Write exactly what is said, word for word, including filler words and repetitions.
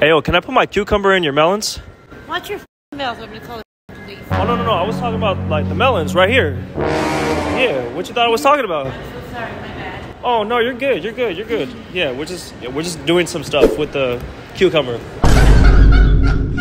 Hey, yo, can I put my cucumber in your melons? Watch your mouth. I'm gonna call it police. Oh, no, no, no. I was talking about, like, the melons right here. Yeah, what you thought I was talking about? I'm so sorry, my bad. Oh, no, you're good. You're good. You're good. Yeah, we're just, yeah, we're just doing some stuff with the cucumber.